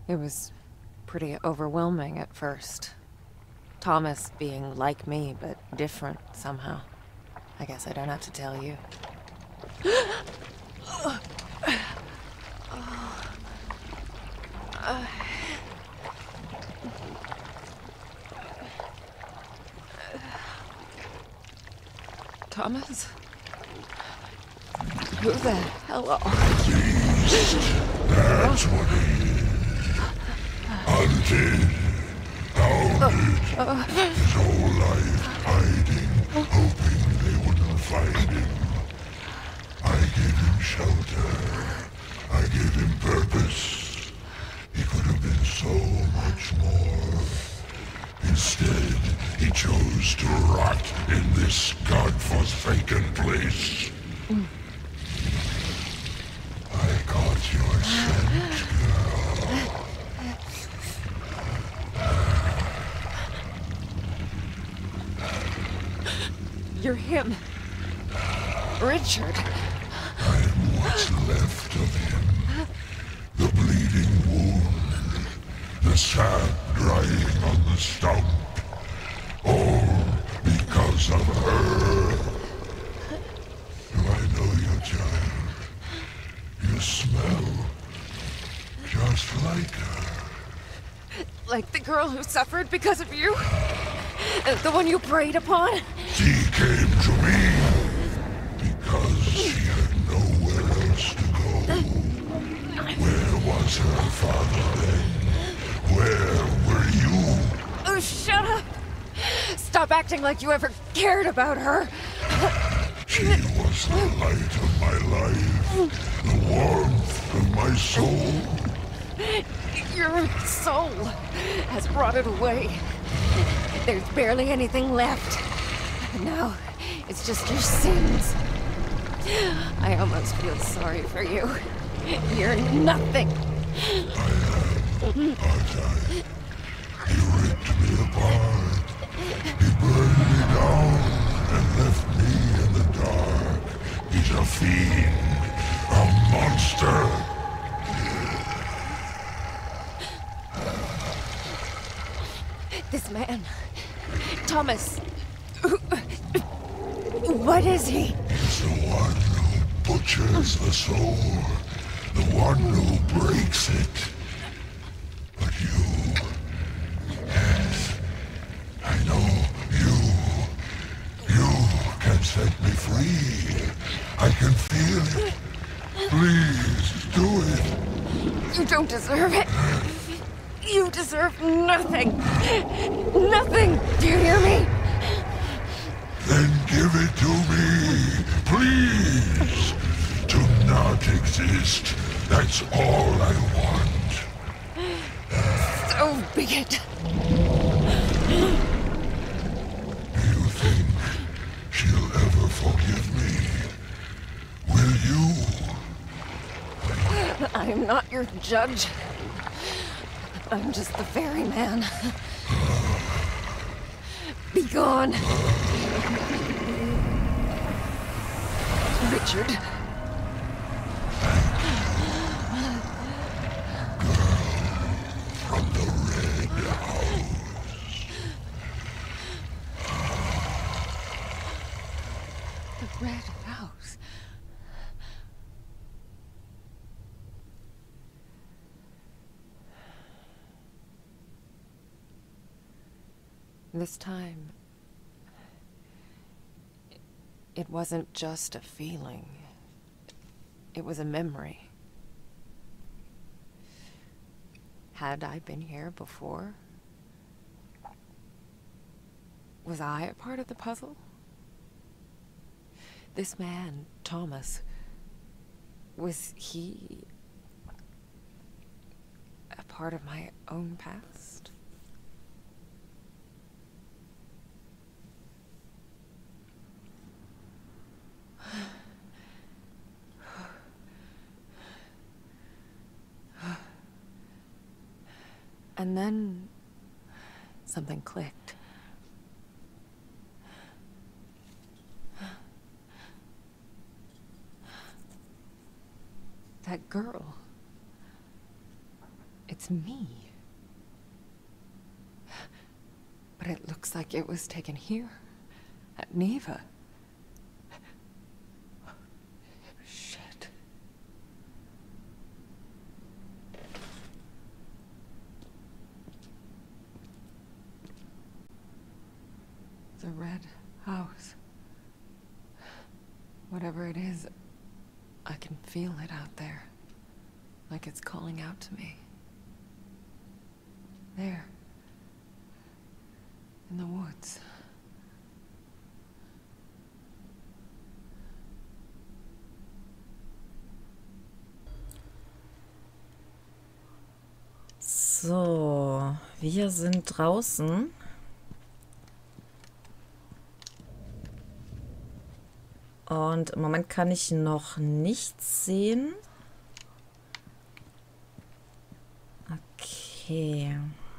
It was pretty overwhelming at first. Thomas being like me, but different somehow. I guess I don't have to tell you. Thomas? Who the hell are That's what he is. Hunted, hounded, his whole life hiding, hoping they wouldn't find him. I gave him shelter. I gave him purpose. He could have been so much more. Instead, he chose to rot in this godforsaken place. I caught your scent, girl. You're him. Richard. I'm what's left of him. The bleeding wound. The sap drying on the stump. All because of her. Do I know you, child? You smell just like her. Like the girl who suffered because of you? The one you preyed upon? She came to me because she had nowhere else to go. Where was her father then? Where were you? Oh, shut up! Stop acting like you ever cared about her. She was the light of my life, the warmth of my soul. Your soul has rotted away. There's barely anything left. Now, it's just your sins. I almost feel sorry for you. You're nothing. Aren't I? He ripped me apart. He burned me down and left me in the dark. He's a fiend, a monster. This man, Thomas, what is he? He's the one who butchers the soul, the one who breaks it. But you, yes, I know you can set me free. I can feel it. Please, do it. You don't deserve it. You deserve nothing. Nothing. Do you hear me? Then give it to me, please. To not exist, that's all I want. So be it. Do you think she'll ever forgive me? Will you? I'm not your judge. I'm just the ferryman. Be gone. Richard. From the Red House. The Red House. This time, it wasn't just a feeling. It was a memory. Had I been here before? Was I a part of the puzzle? This man, Thomas, was he a part of my own past? And then something clicked. That girl. It it's me. But it looks like it was taken here, at Neva. Shit. The red house. Whatever it is, I can feel it out there. Like it's calling out to me. There. In the woods. So, wir sind draußen. Und im Moment kann ich noch nichts sehen. Okay.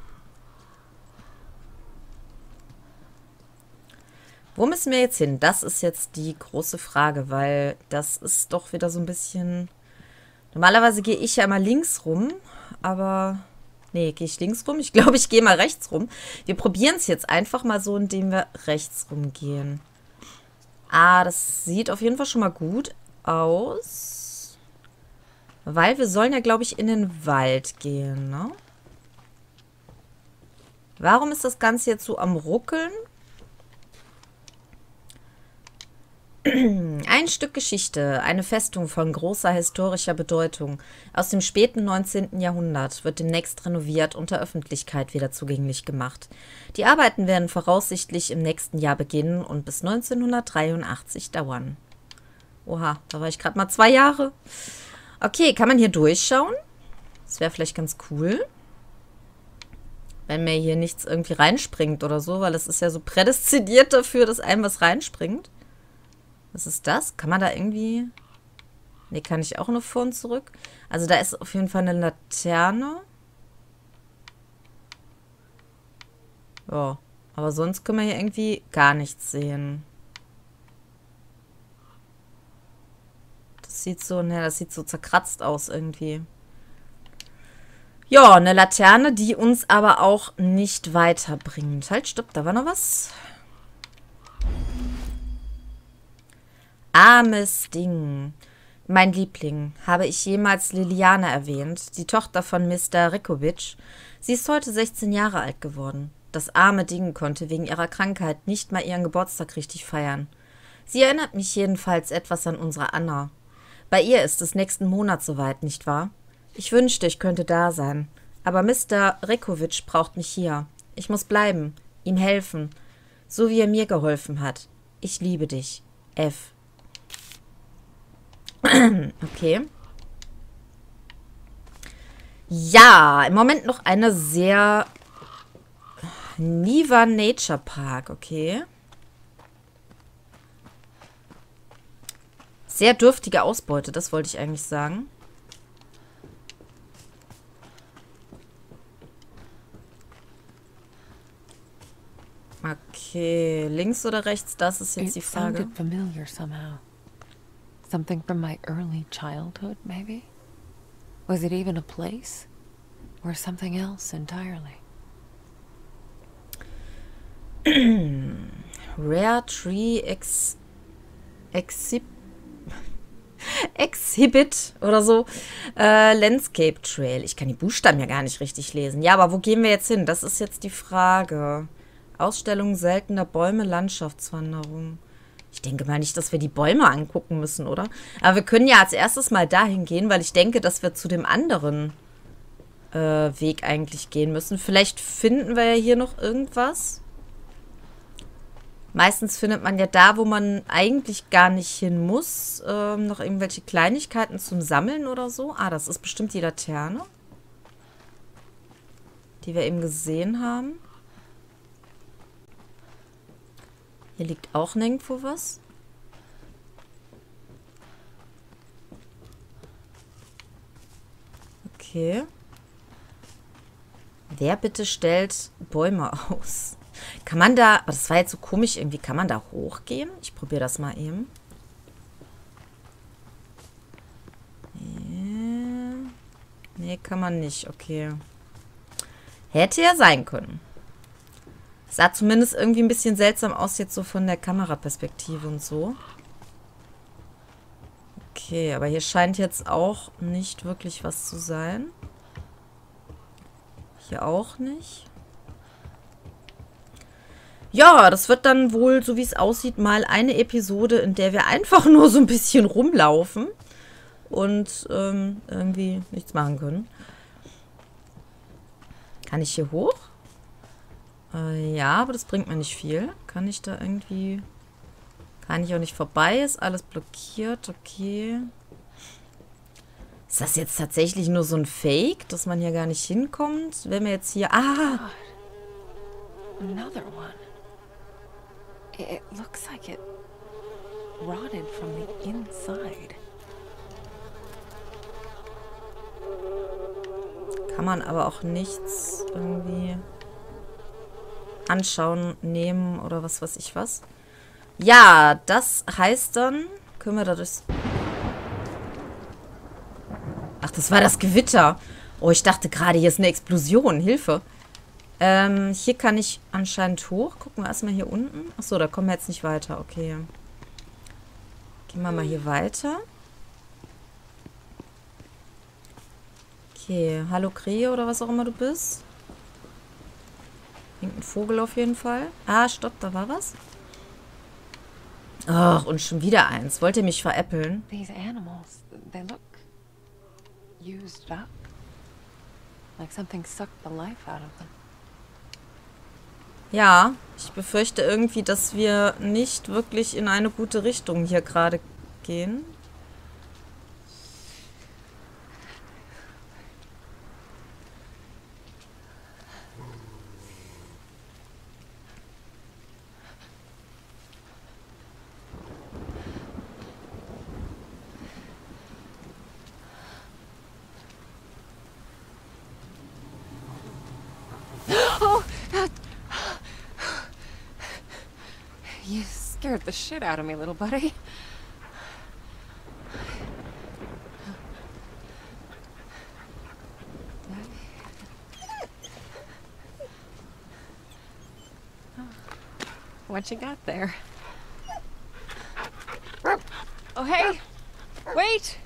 Wo müssen wir jetzt hin? Das ist jetzt die große Frage, weil das ist doch wieder so ein bisschen... Normalerweise gehe ich ja immer links rum, aber... Nee, gehe ich links rum? Ich glaube, ich gehe mal rechts rum. Wir probieren es jetzt einfach mal so, indem wir rechts rumgehen. Ah, das sieht auf jeden Fall schon mal gut aus. Weil wir sollen ja, glaube ich, in den Wald gehen, ne? Warum ist das Ganze jetzt so am Ruckeln? Ein Stück Geschichte, eine Festung von großer historischer Bedeutung aus dem späten 19. Jahrhundert wird demnächst renoviert und der Öffentlichkeit wieder zugänglich gemacht. Die Arbeiten werden voraussichtlich im nächsten Jahr beginnen und bis 1983 dauern. Oha, da war ich gerade mal 2 Jahre. Okay, kann man hier durchschauen? Das wäre vielleicht ganz cool. Wenn mir hier nichts irgendwie reinspringt oder so, weil es ist ja so prädestiniert dafür, dass einem was reinspringt. Was ist das? Kann man da irgendwie... Ne, kann ich auch nur vor und zurück? Also da ist auf jeden Fall eine Laterne. Ja, aber sonst können wir hier irgendwie gar nichts sehen. Das sieht so, ne, das sieht so zerkratzt aus irgendwie. Ja, eine Laterne, die uns aber auch nicht weiterbringt. Halt, stopp, da war noch was. Armes Ding. Mein Liebling. Habe ich jemals Liliana erwähnt? Die Tochter von Mr. Rekovic. Sie ist heute 16 Jahre alt geworden. Das arme Ding konnte wegen ihrer Krankheit nicht mal ihren Geburtstag richtig feiern. Sie erinnert mich jedenfalls etwas an unsere Anna. Bei ihr ist es nächsten Monat soweit, nicht wahr? Ich wünschte, ich könnte da sein. Aber Mr. Rekovic braucht mich hier. Ich muss bleiben, ihm helfen. So wie er mir geholfen hat. Ich liebe dich. F. Okay. Ja, im Moment noch eine sehr... Niva Nature Park, okay. Sehr dürftige Ausbeute, das wollte ich eigentlich sagen. Okay, links oder rechts, das ist jetzt die Frage. It sounded familiar somehow. Something from my early childhood, maybe? Was it even a place? Or something else entirely? Rare Tree Exhibit oder so. Landscape Trail. Ich kann die Buchstaben ja gar nicht richtig lesen. Ja, aber wo gehen wir jetzt hin? Das ist jetzt die Frage. Ausstellung seltener Bäume, Landschaftswanderung. Ich denke mal nicht, dass wir die Bäume angucken müssen, oder? Aber wir können ja als erstes mal dahin gehen, weil ich denke, dass wir zu dem anderen Weg eigentlich gehen müssen. Vielleicht finden wir ja hier noch irgendwas. Meistens findet man ja da, wo man eigentlich gar nicht hin muss, noch irgendwelche Kleinigkeiten zum Sammeln oder so. Ah, das ist bestimmt die Laterne, die wir eben gesehen haben. Hier liegt auch nirgendwo was. Okay. Wer bitte stellt Bäume aus? Kann man da... Das war jetzt so komisch irgendwie. Kann man da hochgehen? Ich probiere das mal eben. Nee, kann man nicht. Okay. Hätte ja sein können. Sah zumindest irgendwie ein bisschen seltsam aus, jetzt so von der Kameraperspektive und so. Okay, aber hier scheint jetzt auch nicht wirklich was zu sein. Hier auch nicht. Ja, das wird dann wohl, so wie es aussieht, mal eine Episode, in der wir einfach nur so ein bisschen rumlaufen und irgendwie nichts machen können. Kann ich hier hoch? Ja, aber das bringt mir nicht viel. Kann ich da irgendwie... Kann ich auch nicht vorbei? Ist alles blockiert. Okay. Ist das jetzt tatsächlich nur so ein Fake, dass man hier gar nicht hinkommt? Wenn wir jetzt hier... Ah! Another one. It looks like it rotted from the inside. Kann man aber auch nichts irgendwie anschauen, nehmen oder was weiß ich was. Ja, das heißt dann, können wir da durch... Ach, das war das Gewitter. Oh, ich dachte gerade, hier ist eine Explosion. Hilfe. Hier kann ich anscheinend hoch. Gucken wir erstmal hier unten. Achso, da kommen wir jetzt nicht weiter. Okay. Gehen wir mal hier weiter. Okay, hallo Krähe oder was auch immer du bist. Irgendein Vogel auf jeden Fall. Ah, stopp, da war was. Ach, und schon wieder eins. Wollt ihr mich veräppeln? These animals, they look used up. Like something sucked the life out of them. Ja, ich befürchte irgendwie, dass wir nicht wirklich in eine gute Richtung hier gerade gehen. You scared the shit out of me, little buddy. What you got there? Oh, hey! Wait!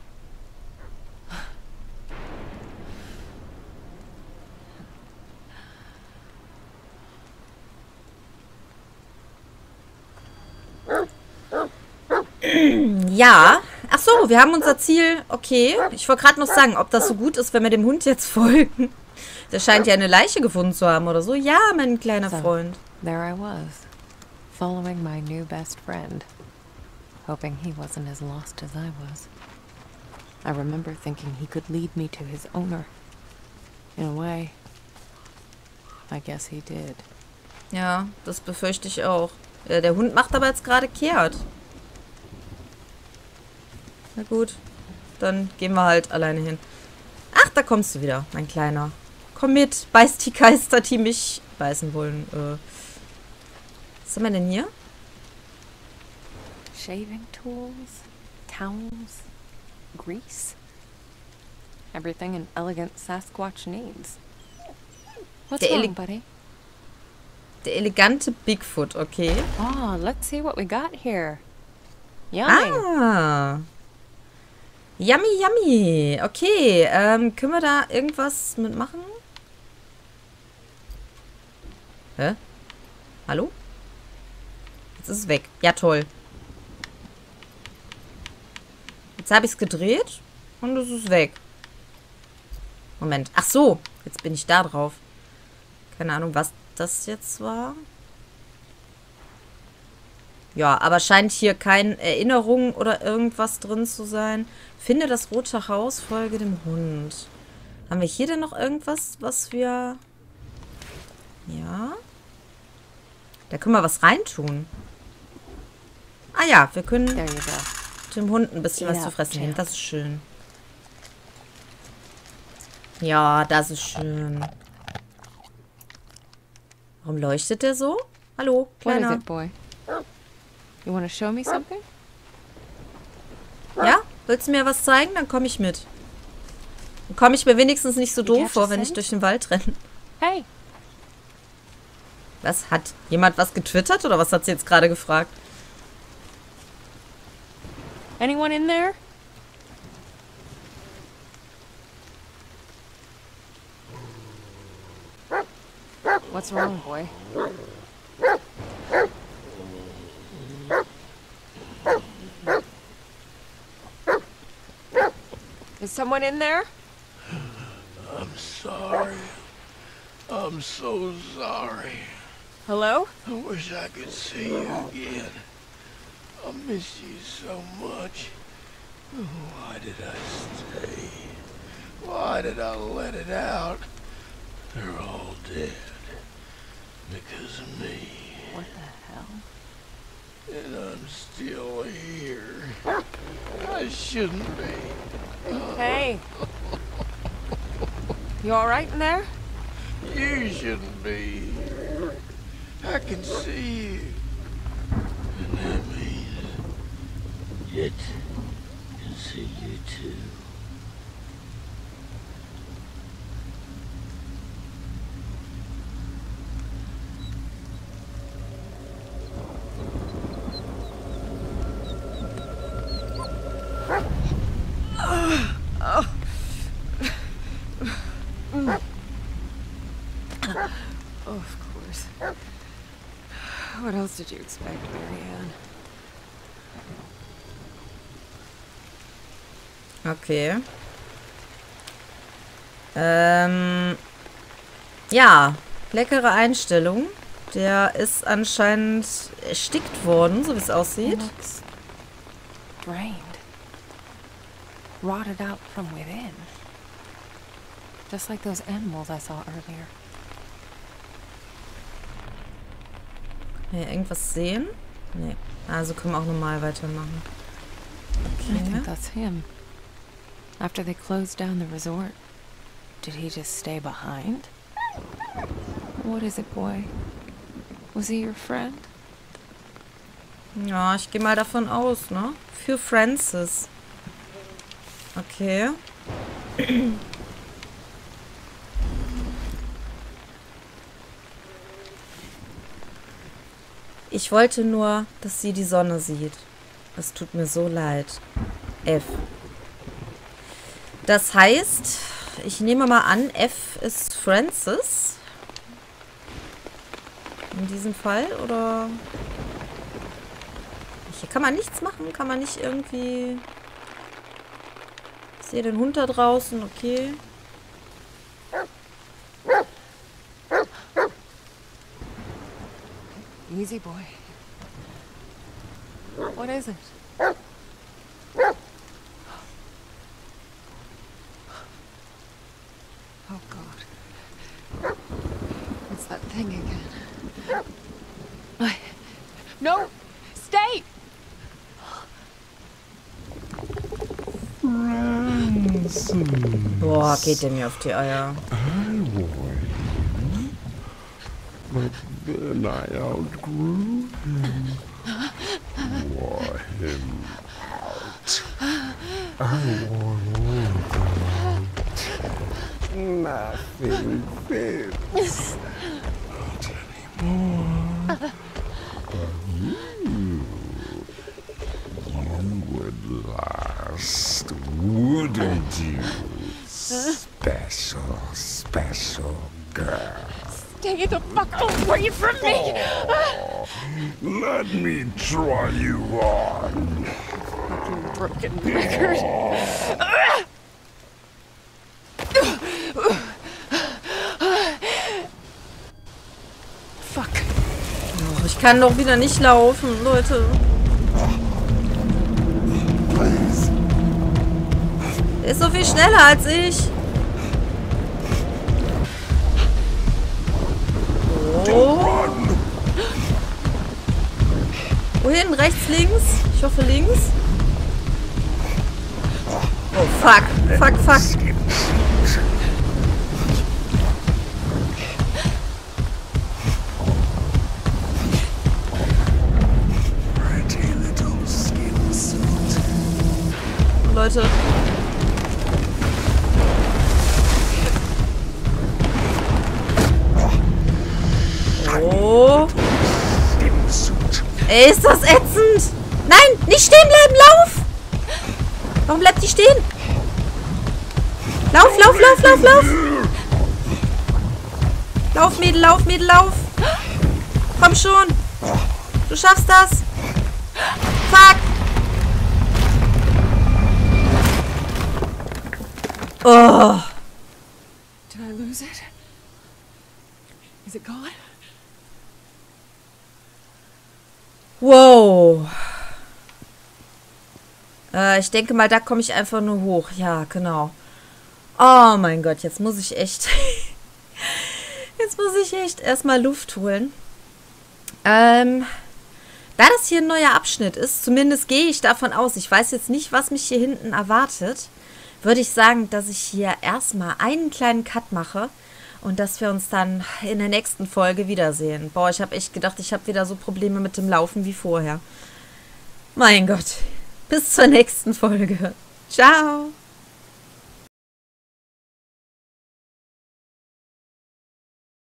Ja. Ach so, wir haben unser Ziel. Okay. Ich wollte gerade noch sagen, ob das so gut ist, wenn wir dem Hund jetzt folgen. Der scheint ja eine Leiche gefunden zu haben oder so. Ja, mein kleiner Freund. There I was, following my new best friend, hoping he wasn't as lost as I was. I remember thinking he could lead me to his owner. In a way, I guess he did. Ja, das befürchte ich auch. Ja, der Hund macht aber jetzt gerade kehrt. Na gut, dann gehen wir halt alleine hin. Ach, da kommst du wieder, mein Kleiner. Komm mit, beiß die Geister, die mich beißen wollen. Was haben wir denn hier? Shaving tools, towels, grease. Everything an elegant Sasquatch needs. What's wrong, buddy? Der elegante Bigfoot, okay. Oh, let's see what we got here. Yummy. Ah. Yummy, yummy. Okay, können wir da irgendwas mitmachen? Hä? Hallo? Jetzt ist es weg. Ja, toll. Jetzt habe ich es gedreht und es ist weg. Moment. Ach so, jetzt bin ich da drauf. Keine Ahnung, was das jetzt war. Ja, aber scheint hier keine Erinnerung oder irgendwas drin zu sein. Finde das rote Haus, folge dem Hund. Haben wir hier denn noch irgendwas, was wir... Ja. Da können wir was reintun. Ah ja, wir können There you go. dem Hund ein bisschen was zu fressen geben. Das ist schön. Ja, das ist schön. Warum leuchtet der so? Hallo, What is Kleiner. it, boy? You want to show me something? Ja? Willst du mir was zeigen? Dann komme ich mit. Dann komme ich mir wenigstens nicht so doof vor, wenn ich durch den Wald renne. Hey, Was? Hat jemand was getwittert oder was hat sie jetzt gerade gefragt? anyone in there? What's wrong, boy? Is someone in there? I'm sorry. I'm so sorry. Hello? I wish I could see you again. I miss you so much. Why did I stay? Why did I let it out? They're all dead. Because of me. What the hell? And I'm still here. I shouldn't be. Hey. You alright in there? You shouldn't be here. I can see you. And that means it can see you too. Oh, of course. What else did you expect, Marianne? Okay. Ja, leckere Einstellung. Der ist anscheinend erstickt worden, so wie es aussieht. Looks drained. Rotted out from within. Just like those animals I saw earlier. Hier irgendwas sehen? Nee. Also können wir auch normal weitermachen. I think Okay. that's him. After they closed down the resort, did he just stay behind? What is it, boy? Was he your friend? Ja, ich gehe mal davon aus, ne? Für Francis. Okay. Ich wollte nur, dass sie die Sonne sieht. Es tut mir so leid. F. Das heißt, ich nehme mal an, F ist Francis. In diesem Fall, oder? Hier kann man nichts machen? Kann man nicht irgendwie... Ich sehe den Hund da draußen, okay. Easy, boy. What is it? Oh, God. It's that thing again. No! Stay! Boah, geht der mir auf die Eier. But then I outgrew him. Wore him out. I wore him out. Nothing fits. Not anymore. But you would last, wouldn't you? Special girl. Stay the fuck away from me! Let me try you on. Fucking broken record. Fuck. Oh, ich kann doch wieder nicht laufen, Leute. Er ist so viel schneller als ich. Oh. Wohin? Rechts, links? Ich hoffe links. Oh, fuck. Fuck, fuck. Leute. Ey, ist das ätzend. Nein, nicht stehen bleiben, lauf. Warum bleibt die stehen? Lauf, lauf, lauf, lauf, lauf. Lauf, Mädel, lauf, Mädel, lauf. Komm schon. Du schaffst das. Fuck. Oh. Did I lose it? Is it gone? Wow. Ich denke mal, da komme ich einfach nur hoch. Ja, genau. Oh mein Gott, jetzt muss ich echt... jetzt muss ich echt erstmal Luft holen. Da das hier ein neuer Abschnitt ist, zumindest gehe ich davon aus, ich weiß jetzt nicht, was mich hier hinten erwartet, würde ich sagen, dass ich hier erstmal einen kleinen Cut mache und dass wir uns dann in der nächsten Folge wiedersehen. Boah, ich habe echt gedacht, ich habe wieder so Probleme mit dem Laufen wie vorher. Mein Gott. Bis zur nächsten Folge. Ciao.